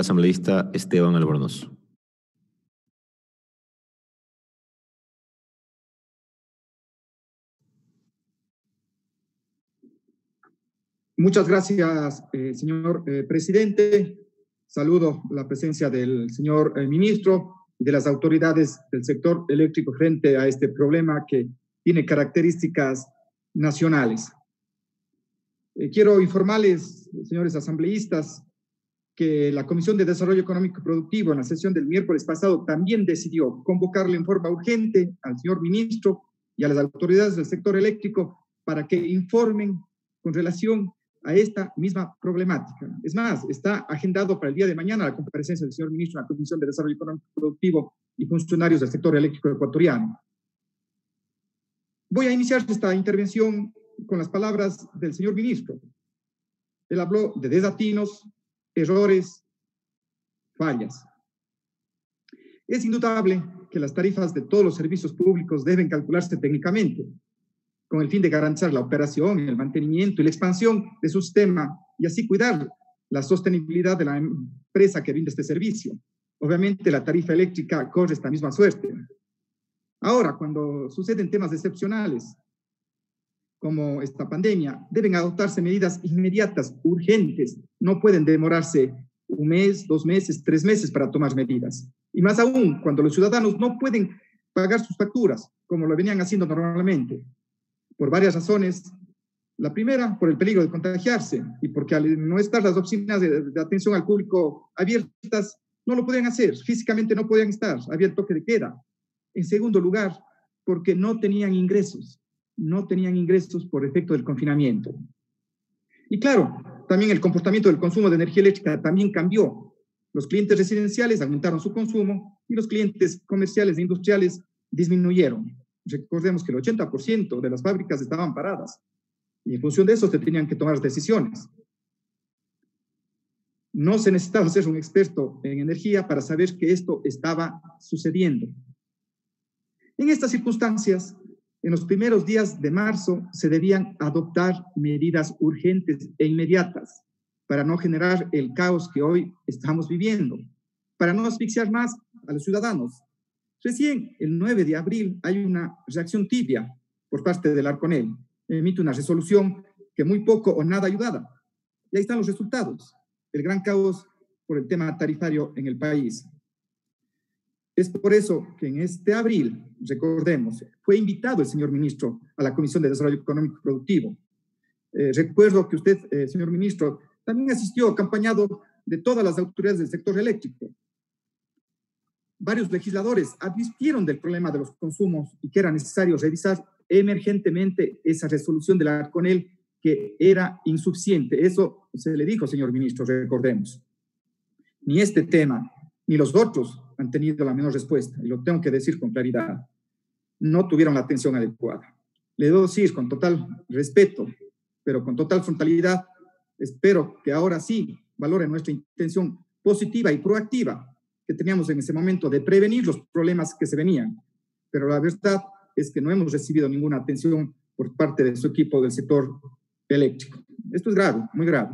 asambleísta Esteban Albornoz. Muchas gracias, señor presidente. Saludo la presencia del señor ministro y de las autoridades del sector eléctrico frente a este problema que tiene características nacionales. Quiero informarles, señores asambleístas, que la Comisión de Desarrollo Económico y Productivo en la sesión del miércoles pasado también decidió convocarle en forma urgente al señor ministro y a las autoridades del sector eléctrico para que informen con relación a esta misma problemática. Es más, está agendado para el día de mañana la comparecencia del señor ministro en la Comisión de Desarrollo Económico y Productivo y funcionarios del sector eléctrico ecuatoriano. Voy a iniciar esta intervención con las palabras del señor ministro. Él habló de desatinos, errores, fallas. Es indudable que las tarifas de todos los servicios públicos deben calcularse técnicamente, con el fin de garantizar la operación, el mantenimiento y la expansión de su sistema y así cuidar la sostenibilidad de la empresa que brinda este servicio. Obviamente la tarifa eléctrica corre esta misma suerte. Ahora, cuando suceden temas excepcionales, como esta pandemia, deben adoptarse medidas inmediatas, urgentes. No pueden demorarse 1 mes, 2 meses, 3 meses para tomar medidas. Y más aún, cuando los ciudadanos no pueden pagar sus facturas, como lo venían haciendo normalmente, por varias razones. La primera, por el peligro de contagiarse y porque al no estar las oficinas de atención al público abiertas, no lo podían hacer, físicamente no podían estar, había el toque de queda. En segundo lugar, porque no tenían ingresos por efecto del confinamiento. Y claro, también el comportamiento del consumo de energía eléctrica también cambió. Los clientes residenciales aumentaron su consumo y los clientes comerciales e industriales disminuyeron. Recordemos que el 80% de las fábricas estaban paradas y en función de eso se tenían que tomar decisiones. No se necesitaba ser un experto en energía para saber que esto estaba sucediendo. En estas circunstancias, en los primeros días de marzo se debían adoptar medidas urgentes e inmediatas para no generar el caos que hoy estamos viviendo, para no asfixiar más a los ciudadanos. Recién, el 9 de abril, hay una reacción tibia por parte del Arconel. Emite una resolución que muy poco o nada ayudaba. Y ahí están los resultados. El gran caos por el tema tarifario en el país. Es por eso que en este abril, recordemos, fue invitado el señor ministro a la Comisión de Desarrollo Económico y Productivo. Recuerdo que usted, señor ministro, también asistió acompañado de todas las autoridades del sector eléctrico. Varios legisladores advirtieron del problema de los consumos y que era necesario revisar emergentemente esa resolución del Arconel que era insuficiente. Eso se le dijo, señor ministro, recordemos. Ni este tema, ni los otros han tenido la menor respuesta, y lo tengo que decir con claridad. No tuvieron la atención adecuada. Le debo decir con total respeto, pero con total frontalidad, espero que ahora sí valoren nuestra intención positiva y proactiva que teníamos en ese momento de prevenir los problemas que se venían. Pero la verdad es que no hemos recibido ninguna atención por parte de su equipo del sector eléctrico. Esto es grave, muy grave.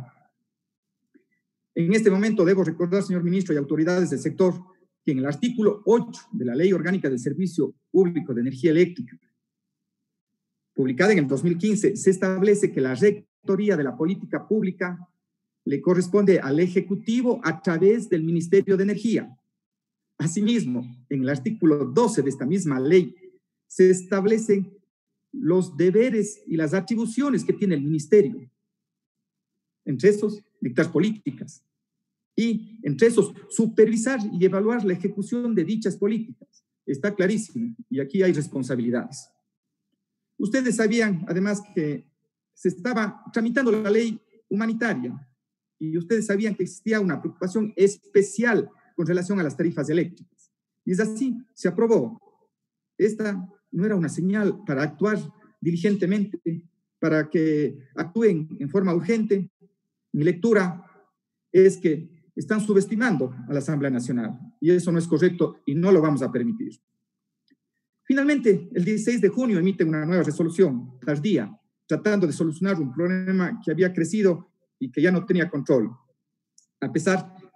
En este momento debo recordar, señor ministro y autoridades del sector, que en el artículo 8 de la Ley Orgánica del Servicio Público de Energía Eléctrica, publicada en el 2015, se establece que la rectoría de la política pública le corresponde al Ejecutivo a través del Ministerio de Energía. Asimismo, en el artículo 12 de esta misma ley, se establecen los deberes y las atribuciones que tiene el ministerio. Entre esos, dictar políticas. Y entre esos, supervisar y evaluar la ejecución de dichas políticas. Está clarísimo, y aquí hay responsabilidades. Ustedes sabían, además, que se estaba tramitando la ley humanitaria, y ustedes sabían que existía una preocupación especial con relación a las tarifas eléctricas. Y es así, se aprobó. Esta no era una señal para actuar diligentemente, para que actúen en forma urgente. Mi lectura es que están subestimando a la Asamblea Nacional, y eso no es correcto y no lo vamos a permitir. Finalmente, el 16 de junio emite una nueva resolución tardía, tratando de solucionar un problema que había crecido y que ya no tenía control. A pesar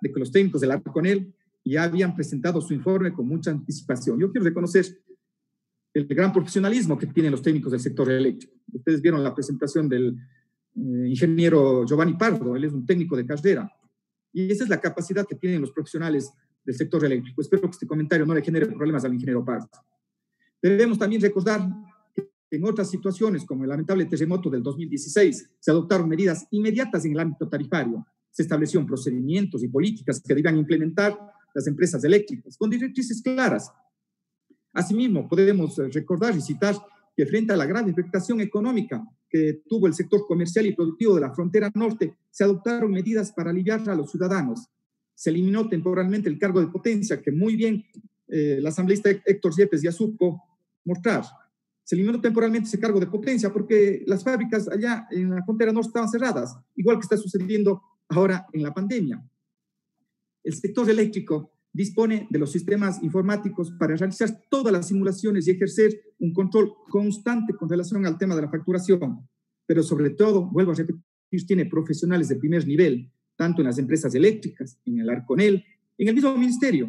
de que los técnicos del Arconel ya habían presentado su informe con mucha anticipación. Yo quiero reconocer el gran profesionalismo que tienen los técnicos del sector eléctrico. Ustedes vieron la presentación del ingeniero Giovanni Pardo, él es un técnico de carrera, y esa es la capacidad que tienen los profesionales del sector eléctrico. Espero que este comentario no le genere problemas al ingeniero Pardo. Debemos también recordar que en otras situaciones, como el lamentable terremoto del 2016, se adoptaron medidas inmediatas en el ámbito tarifario. Se establecieron procedimientos y políticas que debían implementar las empresas eléctricas, con directrices claras. Asimismo, podemos recordar y citar que frente a la grave afectación económica que tuvo el sector comercial y productivo de la frontera norte, se adoptaron medidas para aliviar a los ciudadanos. Se eliminó temporalmente el cargo de potencia, que muy bien el asambleísta Héctor Yepes ya supo mostrar. Se eliminó temporalmente ese cargo de potencia porque las fábricas allá en la frontera norte estaban cerradas, igual que está sucediendo ahora en la pandemia. El sector eléctrico dispone de los sistemas informáticos para realizar todas las simulaciones y ejercer un control constante con relación al tema de la facturación. Pero sobre todo, vuelvo a repetir, tiene profesionales de primer nivel, tanto en las empresas eléctricas, en el Arconel, en el mismo ministerio,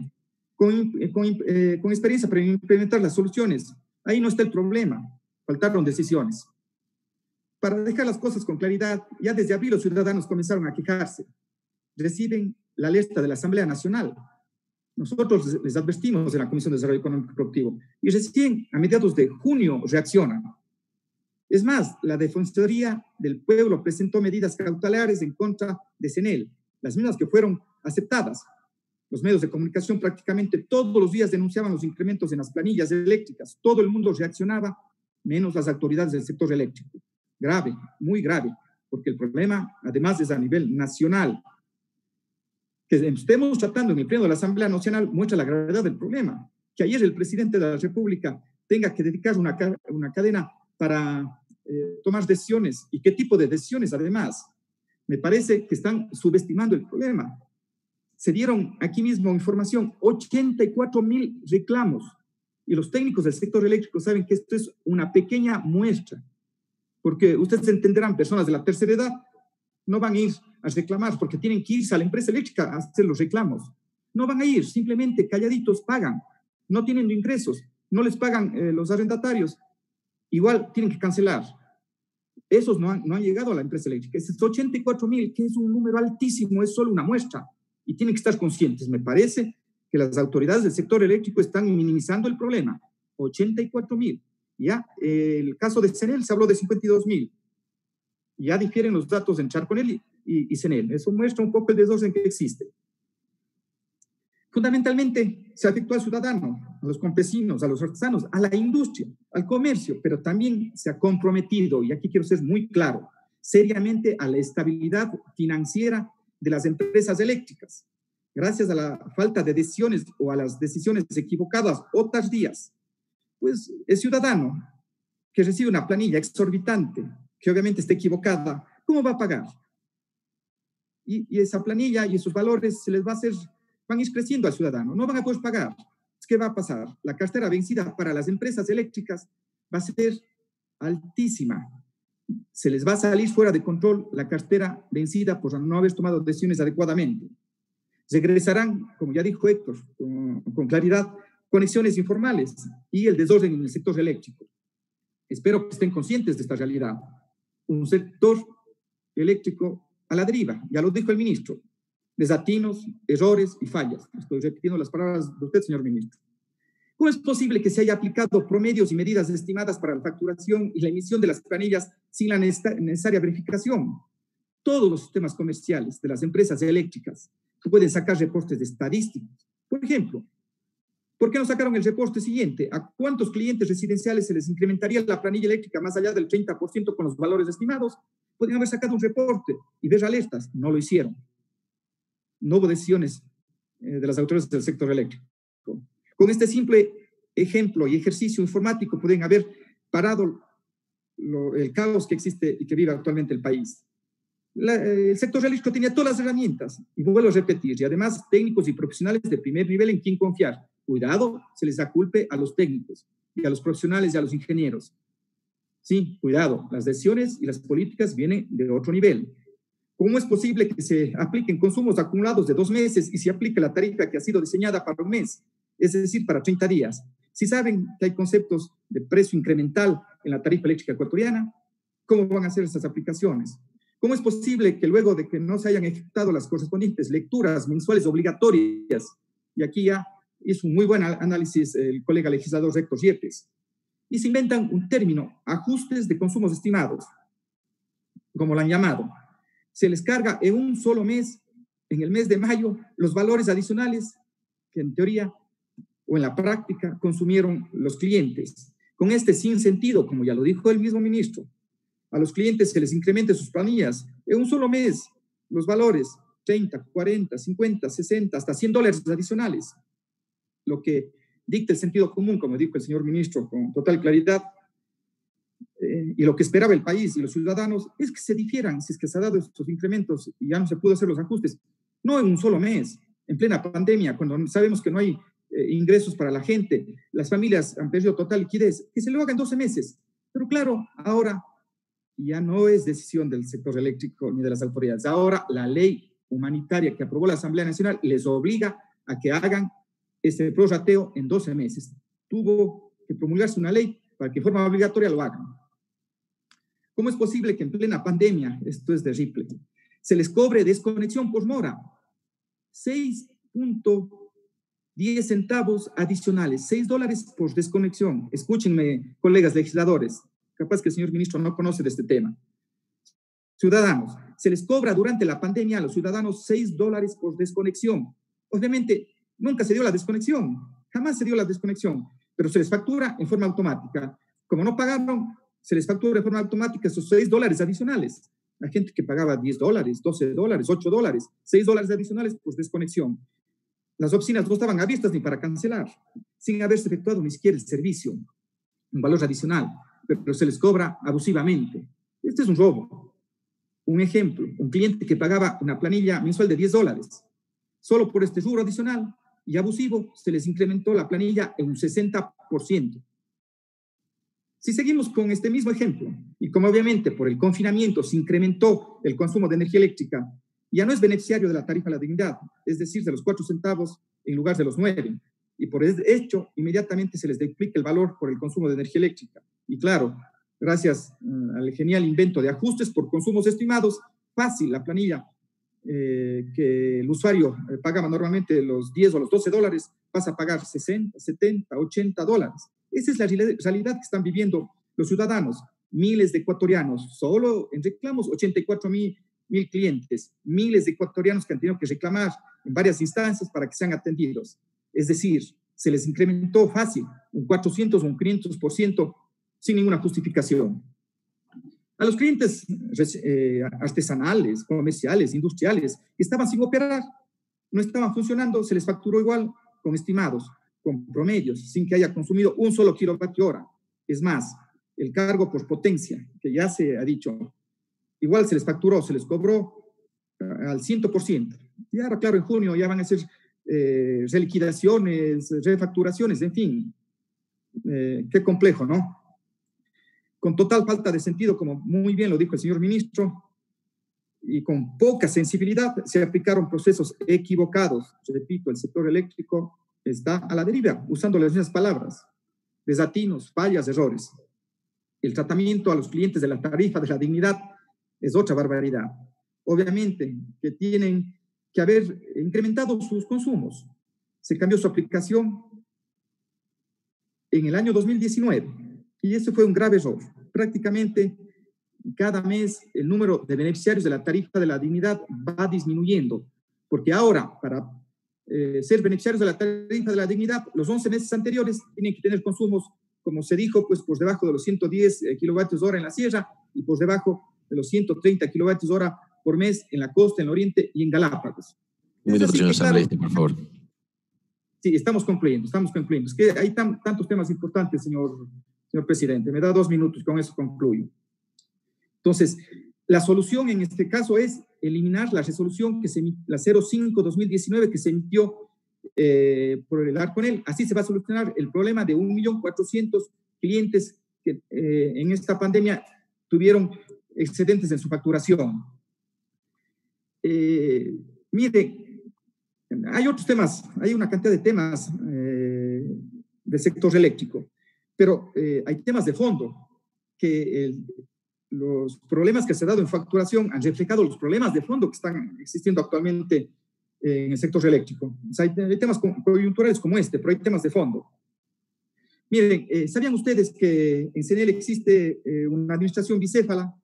con experiencia para implementar las soluciones. Ahí no está el problema, faltaron decisiones. Para dejar las cosas con claridad, ya desde abril los ciudadanos comenzaron a quejarse. Reciben la alerta de la Asamblea Nacional. Nosotros les advertimos en la Comisión de Desarrollo Económico y Productivo y recién a mediados de junio reaccionan. Es más, la Defensoría del Pueblo presentó medidas cautelares en contra de CENEL, las mismas que fueron aceptadas. Los medios de comunicación prácticamente todos los días denunciaban los incrementos en las planillas eléctricas. Todo el mundo reaccionaba, menos las autoridades del sector eléctrico. Grave, muy grave, porque el problema además es a nivel nacional. Que estemos tratando en el pleno de la Asamblea Nacional muestra la gravedad del problema. Que ayer el presidente de la República tenga que dedicar una cadena para tomar decisiones, y qué tipo de decisiones además. Me parece que están subestimando el problema. Se dieron aquí mismo información, 84,000 reclamos, y los técnicos del sector eléctrico saben que esto es una pequeña muestra, porque ustedes entenderán, personas de la tercera edad no van a ir a reclamar porque tienen que irse a la empresa eléctrica a hacer los reclamos. No van a ir, simplemente calladitos pagan. No tienen ingresos, no les pagan los arrendatarios. Igual tienen que cancelar. Esos no han llegado a la empresa eléctrica. Esos 84,000, que es un número altísimo, es solo una muestra. Y tienen que estar conscientes. Me parece que las autoridades del sector eléctrico están minimizando el problema. 84,000. Ya, el caso de CENEL se habló de 52,000. Ya difieren los datos en Arconel y CENEL. Eso muestra un poco el desorden que existe. Fundamentalmente, se afectó al ciudadano, a los campesinos, a los artesanos, a la industria, al comercio, pero también se ha comprometido, y aquí quiero ser muy claro, seriamente a la estabilidad financiera de las empresas eléctricas. Gracias a la falta de decisiones o a las decisiones equivocadas o tardías, pues el ciudadano que recibe una planilla exorbitante, que obviamente está equivocada, ¿cómo va a pagar? Y esa planilla y esos valores se les va a hacer, van a ir creciendo al ciudadano, no van a poder pagar. ¿Qué va a pasar? La cartera vencida para las empresas eléctricas va a ser altísima. Se les va a salir fuera de control la cartera vencida por no haber tomado decisiones adecuadamente. Regresarán, como ya dijo Héctor, con claridad, conexiones informales y el desorden en el sector eléctrico. Espero que estén conscientes de esta realidad. Un sector eléctrico a la deriva, ya lo dijo el ministro, desatinos, errores y fallas. Estoy repitiendo las palabras de usted, señor ministro. ¿Cómo es posible que se haya aplicado promedios y medidas estimadas para la facturación y la emisión de las planillas sin la necesaria verificación? Todos los sistemas comerciales de las empresas eléctricas pueden sacar reportes de estadísticos. Por ejemplo, ¿por qué no sacaron el reporte siguiente? ¿A cuántos clientes residenciales se les incrementaría la planilla eléctrica más allá del 30% con los valores estimados? Podrían haber sacado un reporte y ver alertas. No lo hicieron. No hubo decisiones de las autoridades del sector eléctrico. Con este simple ejemplo y ejercicio informático pueden haber parado el caos que existe y que vive actualmente el país. El sector eléctrico tenía todas las herramientas, y vuelvo a repetir, y además técnicos y profesionales de primer nivel en quien confiar. Cuidado, se les da culpe a los técnicos y a los profesionales y a los ingenieros. Sí, cuidado, las decisiones y las políticas vienen de otro nivel. ¿Cómo es posible que se apliquen consumos acumulados de 2 meses y se aplique la tarifa que ha sido diseñada para un mes? Es decir, para 30 días. Si saben que hay conceptos de precio incremental en la tarifa eléctrica ecuatoriana, ¿cómo van a hacer estas aplicaciones? ¿Cómo es posible que luego de que no se hayan ejecutado las correspondientes lecturas mensuales obligatorias, y aquí ya hizo un muy buen análisis el colega legislador Héctor Yepes, y se inventan un término, ajustes de consumos estimados, como lo han llamado? Se les carga en un solo mes, en el mes de mayo, los valores adicionales que en teoría o en la práctica consumieron los clientes. Con este sinsentido, como ya lo dijo el mismo ministro, a los clientes se les incremente sus planillas en un solo mes, los valores 30, 40, 50, 60, hasta $100 adicionales. Lo que dicta el sentido común, como dijo el señor ministro con total claridad, y lo que esperaba el país y los ciudadanos es que se difieran, si es que se han dado estos incrementos y ya no se pudo hacer los ajustes, no en un solo mes, en plena pandemia, cuando sabemos que no hay ingresos para la gente, las familias han perdido total liquidez, que se lo haga en 12 meses. Pero claro, ahora ya no es decisión del sector eléctrico ni de las autoridades. Ahora la ley humanitaria que aprobó la Asamblea Nacional les obliga a que hagan este prorrateo en 12 meses. Tuvo que promulgarse una ley para que de forma obligatoria lo hagan. ¿Cómo es posible que en plena pandemia, esto es terrible, se les cobre desconexión por mora? 6.10 centavos adicionales, $6 por desconexión. Escúchenme, colegas legisladores, capaz que el señor ministro no conoce de este tema. Ciudadanos, se les cobra durante la pandemia a los ciudadanos $6 por desconexión. Obviamente, nunca se dio la desconexión, jamás se dio la desconexión, pero se les factura en forma automática. Como no pagaron, se les factura en forma automática esos $6 adicionales. La gente que pagaba $10, $12, $8, $6 adicionales por desconexión. Las oficinas no estaban abiertas ni para cancelar, sin haberse efectuado ni siquiera el servicio, un valor adicional, pero se les cobra abusivamente. Este es un robo. Un ejemplo, un cliente que pagaba una planilla mensual de $10, solo por este rubro adicional y abusivo, se les incrementó la planilla en un 60%. Si seguimos con este mismo ejemplo, y como obviamente por el confinamiento se incrementó el consumo de energía eléctrica, ya no es beneficiario de la tarifa de la dignidad, es decir, de los 4 centavos en lugar de los 9, y por hecho, inmediatamente se les duplica el valor por el consumo de energía eléctrica. Y claro, gracias al genial invento de ajustes por consumos estimados, fácil la planilla que el usuario pagaba normalmente los 10 o los $12, pasa a pagar 60, 70, $80. Esa es la realidad que están viviendo los ciudadanos, miles de ecuatorianos, solo en reclamos 84,000 clientes, miles de ecuatorianos que han tenido que reclamar en varias instancias para que sean atendidos. Es decir, se les incrementó fácil un 400 o un 500% sin ninguna justificación. A los clientes artesanales, comerciales, industriales, que estaban sin operar, no estaban funcionando, se les facturó igual con estimados, con promedios, sin que haya consumido un solo kilovatio hora. Es más, el cargo por potencia, que ya se ha dicho, igual se les facturó, se les cobró al 100%. Y ahora, claro, en junio ya van a hacer reliquidaciones, refacturaciones, en fin. Qué complejo, ¿no? Con total falta de sentido, como muy bien lo dijo el señor ministro, y con poca sensibilidad se aplicaron procesos equivocados. Repito, el sector eléctrico está a la deriva, usando las mismas palabras, desatinos, fallas, errores. El tratamiento a los clientes de la tarifa de la dignidad es otra barbaridad. Obviamente que tienen que haber incrementado sus consumos. Se cambió su aplicación en el año 2019 y ese fue un grave error. Prácticamente cada mes el número de beneficiarios de la tarifa de la dignidad va disminuyendo, porque ahora para ser beneficiarios de la tarifa de la dignidad, los 11 meses anteriores tienen que tener consumos, como se dijo, pues por debajo de los 110 kilovatios hora en la sierra y por debajo de los 130 kilovatios hora por mes en la costa, en el oriente y en Galápagos. Un minuto, señor asambleísta, por favor. Sí, estamos concluyendo. Es que hay tantos temas importantes, señor presidente. Me da 2 minutos, con eso concluyo. Entonces, la solución en este caso es eliminar la resolución la 05-2019 que se emitió por el Arconel. Así se va a solucionar el problema de 1.400.000 clientes que en esta pandemia tuvieron excedentes en su facturación. mire, hay otros temas, hay una cantidad de temas del sector eléctrico, pero hay temas de fondo que los problemas que se han dado en facturación han reflejado los problemas de fondo que están existiendo actualmente en el sector eléctrico. O sea, hay temas coyunturales como este, pero hay temas de fondo. Miren, ¿sabían ustedes que en CNEL existe una administración bicéfala?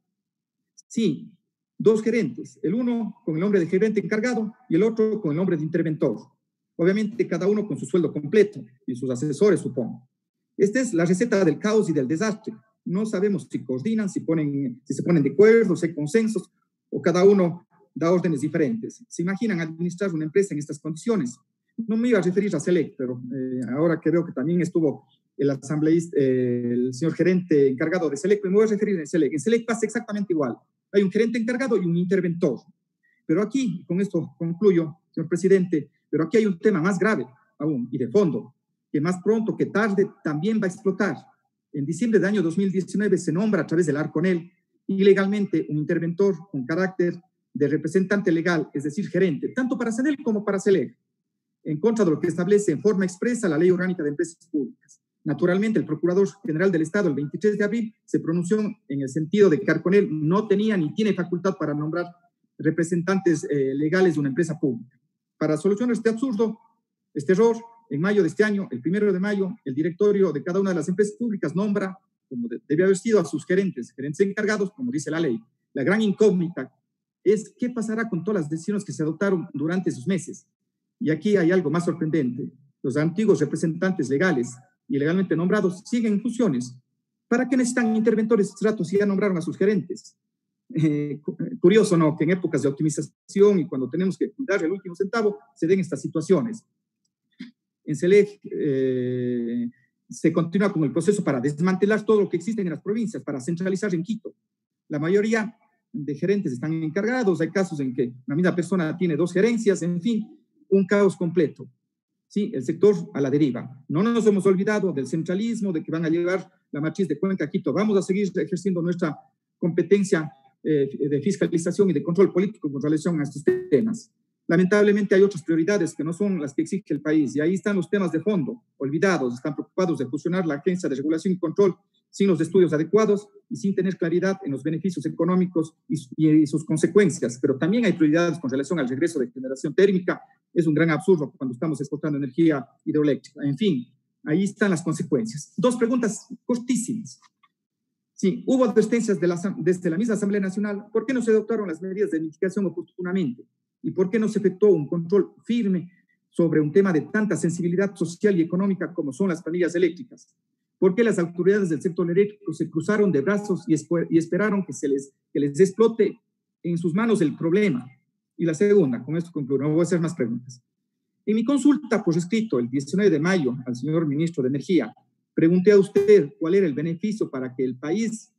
Sí, dos gerentes, el uno con el nombre de gerente encargado y el otro con el nombre de interventor. Obviamente cada uno con su sueldo completo y sus asesores, supongo. Esta es la receta del caos y del desastre. No sabemos si coordinan, si se ponen de acuerdo, si hay consensos, o cada uno da órdenes diferentes. ¿Se imaginan administrar una empresa en estas condiciones? No me iba a referir a SELEC, pero ahora que veo que también estuvo el asambleísta, el señor gerente encargado de SELEC, me voy a referir a SELEC. En SELEC pasa exactamente igual. Hay un gerente encargado y un interventor. Pero aquí, con esto concluyo, señor presidente, pero aquí hay un tema más grave aún y de fondo, que más pronto que tarde también va a explotar. En diciembre del año 2019 se nombra a través del Arconel ilegalmente un interventor con carácter de representante legal, es decir, gerente, tanto para CNEL como para SELEC, en contra de lo que establece en forma expresa la Ley Orgánica de Empresas Públicas. Naturalmente, el Procurador General del Estado, el 23 de abril, se pronunció en el sentido de que Arconel no tenía ni tiene facultad para nombrar representantes legales de una empresa pública. Para solucionar este absurdo, este error, en mayo de este año, el 1 de mayo, el directorio de cada una de las empresas públicas nombra, como debe haber sido, a sus gerentes encargados, como dice la ley. La gran incógnita es qué pasará con todas las decisiones que se adoptaron durante esos meses. Y aquí hay algo más sorprendente. Los antiguos representantes legales y legalmente nombrados siguen en funciones. ¿Para qué necesitan interventores ratos si ya nombraron a sus gerentes? Curioso, ¿no?, que en épocas de optimización y cuando tenemos que cuidar el último centavo, se den estas situaciones. En SELEC se continúa con el proceso para desmantelar todo lo que existe en las provincias, para centralizar en Quito. La mayoría de gerentes están encargados, hay casos en que una misma persona tiene 2 gerencias, en fin, un caos completo. Sí, el sector a la deriva. No nos hemos olvidado del centralismo, de que van a llevar la matriz de Cuenca a Quito. Vamos a seguir ejerciendo nuestra competencia de fiscalización y de control político con relación a estos temas. Lamentablemente hay otras prioridades que no son las que exige el país, y ahí están los temas de fondo, olvidados. Están preocupados de fusionar la Agencia de Regulación y Control sin los estudios adecuados y sin tener claridad en los beneficios económicos y sus consecuencias. Pero también hay prioridades con relación al regreso de generación térmica. Es un gran absurdo cuando estamos exportando energía hidroeléctrica. En fin, ahí están las consecuencias. 2 preguntas cortísimas. Sí, hubo advertencias desde la misma Asamblea Nacional. ¿Por qué no se adoptaron las medidas de mitigación oportunamente? ¿Y por qué no se efectuó un control firme sobre un tema de tanta sensibilidad social y económica como son las planillas eléctricas? ¿Por qué las autoridades del sector eléctrico se cruzaron de brazos y esperaron que les explote en sus manos el problema? Y la segunda, con esto concluyo, no voy a hacer más preguntas. En mi consulta por escrito el 19 de mayo al señor ministro de Energía, pregunté a usted cuál era el beneficio para el país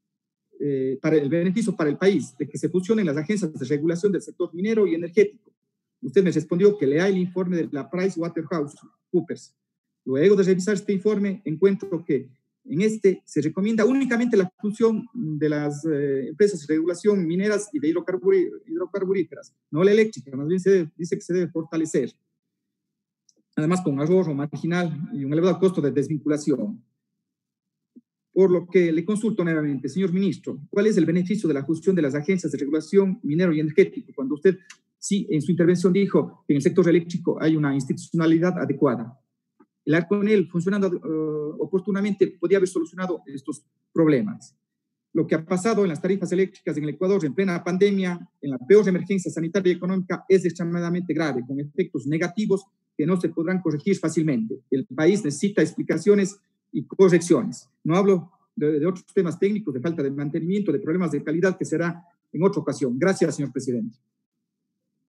de que se fusionen las agencias de regulación del sector minero y energético. Usted me respondió que lea el informe de la PricewaterhouseCoopers. Luego de revisar este informe, encuentro que en este se recomienda únicamente la fusión de las empresas de regulación mineras y de hidrocarburíferas, no la eléctrica. Más bien se dice que se debe fortalecer. Además, con ahorro marginal y un elevado costo de desvinculación. Por lo que le consulto nuevamente, señor ministro, ¿cuál es el beneficio de la fusión de las agencias de regulación minero y energético? Cuando usted, sí, en su intervención dijo que en el sector eléctrico hay una institucionalidad adecuada. El Arconel, funcionando oportunamente, podría haber solucionado estos problemas. Lo que ha pasado en las tarifas eléctricas en el Ecuador en plena pandemia, en la peor emergencia sanitaria y económica, es extremadamente grave, con efectos negativos que no se podrán corregir fácilmente. El país necesita explicaciones y correcciones. No hablo de otros temas técnicos, de falta de mantenimiento, de problemas de calidad, que será en otra ocasión. Gracias, señor presidente.